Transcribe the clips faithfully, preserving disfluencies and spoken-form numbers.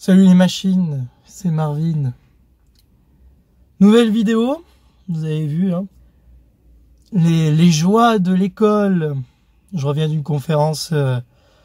Salut les machines, c'est Marvin. Nouvelle vidéo, vous avez vu, hein, les, les joies de l'école. Je reviens d'une conférence euh,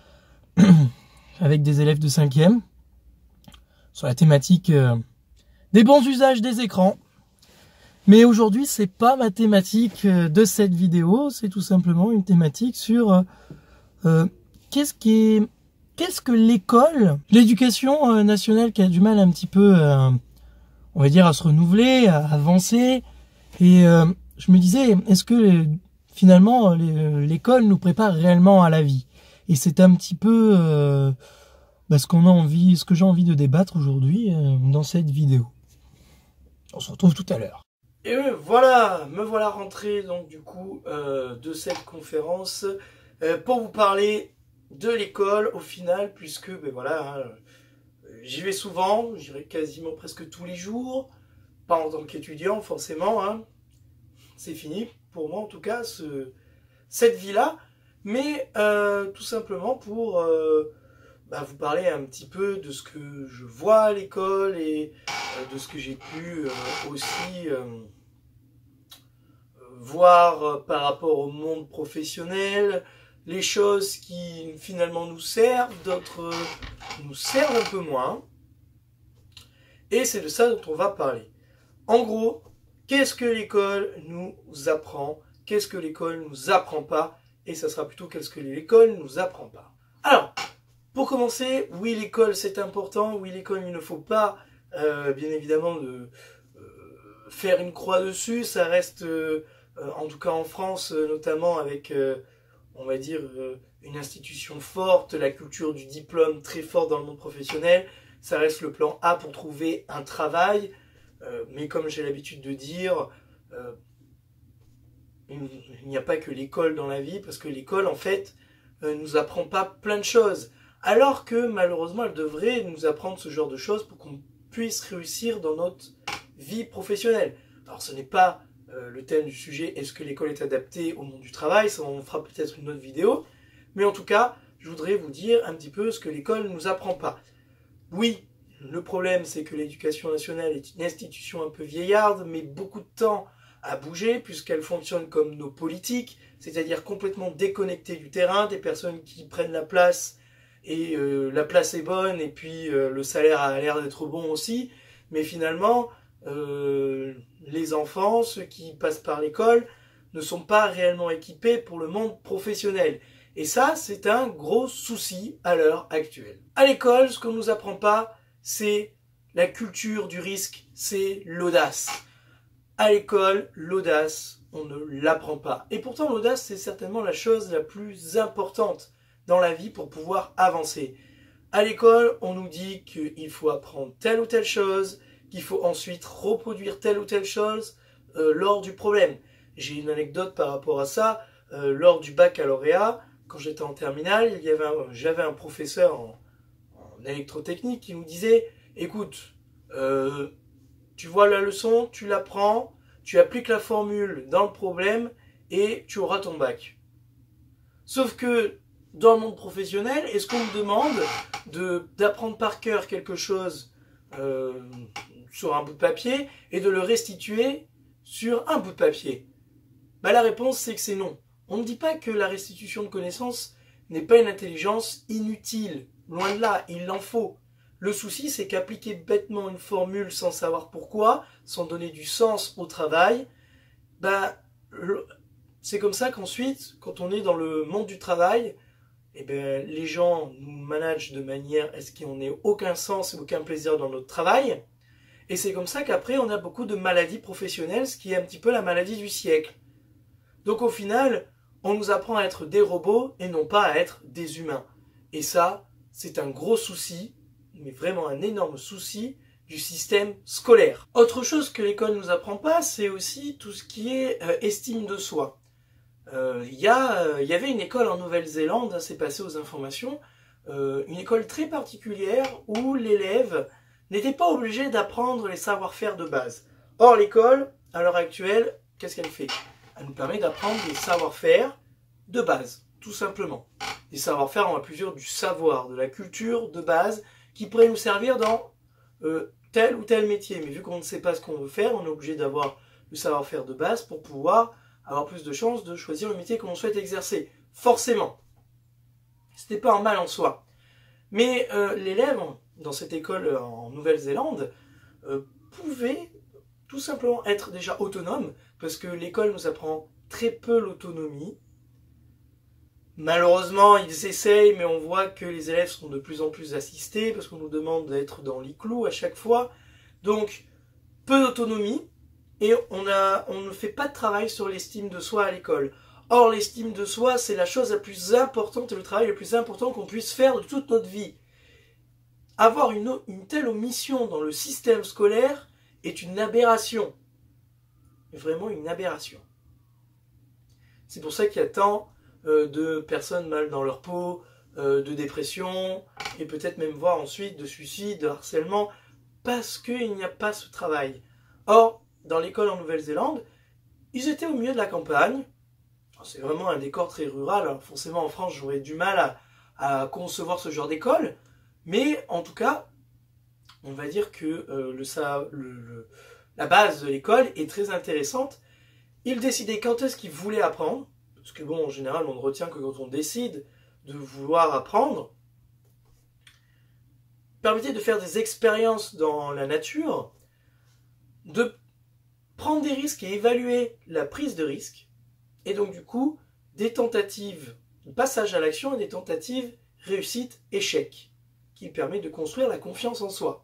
avec des élèves de cinquième sur la thématique euh, des bons usages des écrans. Mais aujourd'hui, c'est pas ma thématique de cette vidéo, c'est tout simplement une thématique sur euh, qu'est-ce qui est, qu'est-ce que l'école, l'éducation nationale qui a du mal un petit peu, euh, on va dire, à se renouveler, à avancer. Et euh, je me disais, est-ce que les, finalement l'école nous prépare réellement à la vie? Et c'est un petit peu euh, bah, ce qu'on a envie, ce que j'ai envie de débattre aujourd'hui euh, dans cette vidéo. On se retrouve tout à l'heure. Et voilà, me voilà rentré donc du coup euh, de cette conférence euh, pour vous parler de l'école au final, puisque ben voilà, hein, j'y vais souvent, j'y vais quasiment presque tous les jours, pas en tant qu'étudiant forcément, hein, c'est fini pour moi en tout cas ce, cette vie-là, mais euh, tout simplement pour euh, bah, vous parler un petit peu de ce que je vois à l'école et euh, de ce que j'ai pu euh, aussi euh, voir euh, par rapport au monde professionnel, les choses qui finalement nous servent, d'autres euh, nous servent un peu moins. Et c'est de ça dont on va parler. En gros, qu'est-ce que l'école nous apprend? Qu'est-ce que l'école nous apprend pas? Et ça sera plutôt qu'est-ce que l'école nous apprend pas. Alors, pour commencer, oui, l'école c'est important. Oui, l'école, il ne faut pas, euh, bien évidemment, de, euh, faire une croix dessus. Ça reste, euh, en tout cas en France, notamment avec, euh, on va dire, euh, une institution forte, la culture du diplôme très forte dans le monde professionnel. Ça reste le plan A pour trouver un travail. Euh, mais comme j'ai l'habitude de dire, euh, il n'y a pas que l'école dans la vie, parce que l'école, en fait, euh, nous apprend pas plein de choses. Alors que, malheureusement, elle devrait nous apprendre ce genre de choses pour qu'on puisse réussir dans notre vie professionnelle. Alors, ce n'est pas euh, le thème du sujet, est-ce que l'école est adaptée au monde du travail? Ça, on fera peut-être une autre vidéo. Mais en tout cas, je voudrais vous dire un petit peu ce que l'école ne nous apprend pas. Oui, le problème, c'est que l'éducation nationale est une institution un peu vieillarde, mais beaucoup de temps à bouger, puisqu'elle fonctionne comme nos politiques, c'est-à-dire complètement déconnectée du terrain, des personnes qui prennent la place, et euh, la place est bonne, et puis euh, le salaire a l'air d'être bon aussi, mais finalement, euh, les enfants, ceux qui passent par l'école, ne sont pas réellement équipés pour le monde professionnel. Et ça, c'est un gros souci à l'heure actuelle. À l'école, ce qu'on ne nous apprend pas, c'est la culture du risque, c'est l'audace. À l'école, l'audace, on ne l'apprend pas. Et pourtant, l'audace, c'est certainement la chose la plus importante dans la vie pour pouvoir avancer. À l'école, on nous dit qu'il faut apprendre telle ou telle chose, qu'il faut ensuite reproduire telle ou telle chose euh, lors du problème. J'ai une anecdote par rapport à ça. Euh, lors du baccalauréat, quand j'étais en terminale, il y avait un, j'avais un professeur en, en électrotechnique qui nous disait « Écoute, euh, tu vois la leçon, tu l'apprends, tu appliques la formule dans le problème et tu auras ton bac. » Sauf que dans le monde professionnel, est-ce qu'on me demande de, d'apprendre par cœur quelque chose euh, sur un bout de papier et de le restituer sur un bout de papier? Bah, la réponse, c'est que c'est non. On ne dit pas que la restitution de connaissances n'est pas une intelligence inutile. Loin de là, il en faut. Le souci, c'est qu'appliquer bêtement une formule sans savoir pourquoi, sans donner du sens au travail, bah, c'est comme ça qu'ensuite, quand on est dans le monde du travail, eh ben, les gens nous managent de manière à ce qu'on n'ait aucun sens et aucun plaisir dans notre travail. Et c'est comme ça qu'après, on a beaucoup de maladies professionnelles, ce qui est un petit peu la maladie du siècle. Donc au final, on nous apprend à être des robots et non pas à être des humains. Et ça, c'est un gros souci, mais vraiment un énorme souci du système scolaire. Autre chose que l'école ne nous apprend pas, c'est aussi tout ce qui est euh, estime de soi. Euh, y a, euh, y avait une école en Nouvelle-Zélande, hein, c'est passé aux informations, euh, une école très particulière où l'élève n'était pas obligé d'apprendre les savoir-faire de base. Or l'école, à l'heure actuelle, qu'est-ce qu'elle fait? Elle nous permet d'apprendre des savoir-faire de base, tout simplement. Des savoir-faire, on va plus dire du savoir, de la culture de base, qui pourrait nous servir dans euh, tel ou tel métier. Mais vu qu'on ne sait pas ce qu'on veut faire, on est obligé d'avoir le savoir-faire de base pour pouvoir avoir plus de chances de choisir le métier que l'on souhaite exercer. Forcément. Ce n'est pas un mal en soi. Mais euh, l'élève, dans cette école en Nouvelle-Zélande, euh, pouvait tout simplement être déjà autonome, parce que l'école nous apprend très peu l'autonomie. Malheureusement, ils essayent, mais on voit que les élèves sont de plus en plus assistés, parce qu'on nous demande d'être dans les clous à chaque fois. Donc, peu d'autonomie, et on, a, on ne fait pas de travail sur l'estime de soi à l'école. Or, l'estime de soi, c'est la chose la plus importante et le travail le plus important qu'on puisse faire de toute notre vie. Avoir une, une telle omission dans le système scolaire est une aberration. Vraiment une aberration. C'est pour ça qu'il y a tant euh, de personnes mal dans leur peau, euh, de dépression, et peut-être même voir ensuite de suicide, de harcèlement, parce qu'il n'y a pas ce travail. Or, dans l'école en Nouvelle-Zélande, ils étaient au milieu de la campagne. C'est vraiment un décor très rural. Alors forcément, en France, j'aurais du mal à, à concevoir ce genre d'école. Mais en tout cas, on va dire que euh, le, ça, le, le, la base de l'école est très intéressante. Ils décidaient quand est-ce qu'ils voulaient apprendre. Parce que bon, en général, on ne retient que quand on décide de vouloir apprendre. Permettez de faire des expériences dans la nature, de prendre des risques et évaluer la prise de risque. Et donc du coup, des tentatives, de passage à l'action et des tentatives réussite-échec, qui permet de construire la confiance en soi.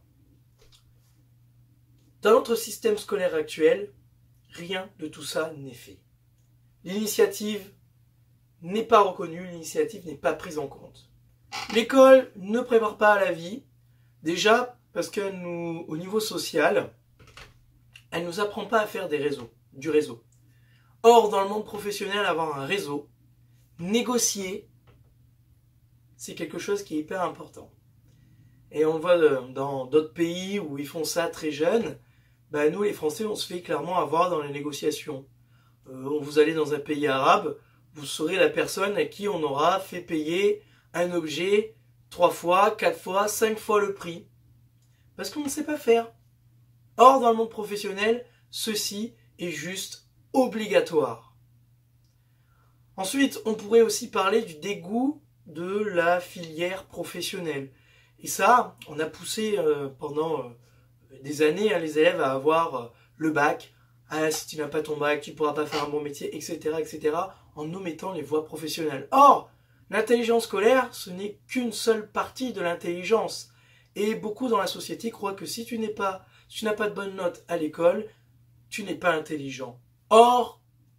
Dans notre système scolaire actuel, rien de tout ça n'est fait. L'initiative n'est pas reconnue, l'initiative n'est pas prise en compte. L'école ne prépare pas à la vie, déjà parce que nous, au niveau social, elle ne nous apprend pas à faire des réseaux, du réseau. Or, dans le monde professionnel, avoir un réseau, négocier, c'est quelque chose qui est hyper important. Et on le voit dans d'autres pays où ils font ça très jeunes. Ben nous, les Français, on se fait clairement avoir dans les négociations. Euh, vous allez dans un pays arabe, vous serez la personne à qui on aura fait payer un objet trois fois, quatre fois, cinq fois le prix. Parce qu'on ne sait pas faire. Or, dans le monde professionnel, ceci est juste obligatoire. Ensuite, on pourrait aussi parler du dégoût de la filière professionnelle. Et ça, on a poussé euh, pendant euh, des années hein, les élèves à avoir euh, le bac. Ah, si tu n'as pas ton bac, tu ne pourras pas faire un bon métier, et cetera, et cetera, en omettant les voies professionnelles. Or, l'intelligence scolaire, ce n'est qu'une seule partie de l'intelligence. Et beaucoup dans la société croient que si tu n'es pas, si tu n'as pas de bonnes notes à l'école, tu n'es pas intelligent. Or,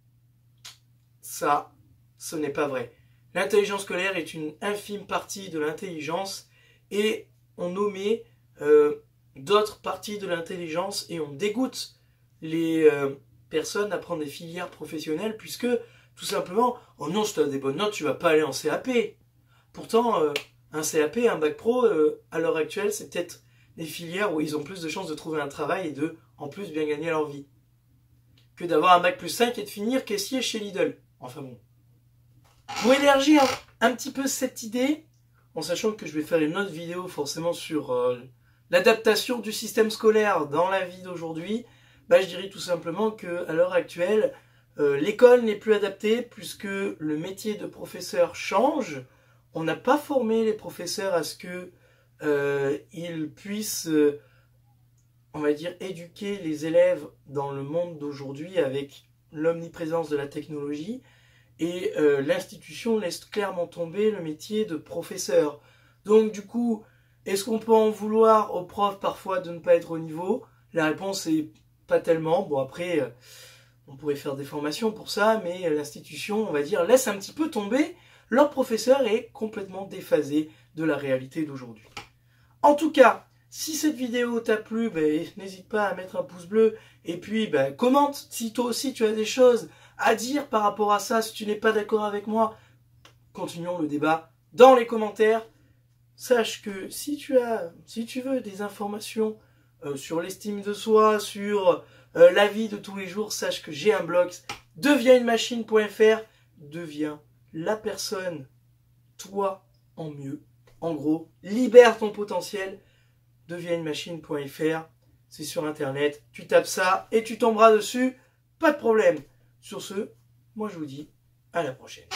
ça, ce n'est pas vrai. L'intelligence scolaire est une infime partie de l'intelligence et on omet euh, d'autres parties de l'intelligence et on dégoûte les euh, personnes à prendre des filières professionnelles puisque, tout simplement, oh non, si tu as des bonnes notes, tu ne vas pas aller en C A P. Pourtant, euh, un C A P, un bac pro, euh, à l'heure actuelle, c'est peut-être des filières où ils ont plus de chances de trouver un travail et de, en plus, bien gagner leur vie. Que d'avoir un bac plus cinq et de finir caissier chez Lidl. Enfin bon. Pour élargir un petit peu cette idée, en sachant que je vais faire une autre vidéo forcément sur euh, l'adaptation du système scolaire dans la vie d'aujourd'hui, bah, je dirais tout simplement qu'à l'heure actuelle, euh, l'école n'est plus adaptée puisque le métier de professeur change. On n'a pas formé les professeurs à ce que euh, ils puissent... Euh, on va dire, éduquer les élèves dans le monde d'aujourd'hui avec l'omniprésence de la technologie et euh, l'institution laisse clairement tomber le métier de professeur. Donc du coup, est-ce qu'on peut en vouloir aux profs parfois de ne pas être au niveau? La réponse est pas tellement. Bon après, euh, on pourrait faire des formations pour ça, mais l'institution, on va dire, laisse un petit peu tomber. Leur professeur est complètement déphasé de la réalité d'aujourd'hui. En tout cas, si cette vidéo t'a plu, ben, n'hésite pas à mettre un pouce bleu et puis ben, commente si toi aussi tu as des choses à dire par rapport à ça. Si tu n'es pas d'accord avec moi, continuons le débat dans les commentaires. Sache que si tu as, si tu veux des informations euh, sur l'estime de soi, sur euh, la vie de tous les jours, sache que j'ai un blog, deviens une machine point F R, deviens la personne, toi en mieux. En gros, libère ton potentiel. deviennemachine point F R. C'est sur internet. Tu tapes ça et tu tomberas dessus. Pas de problème. Sur ce, moi je vous dis à la prochaine.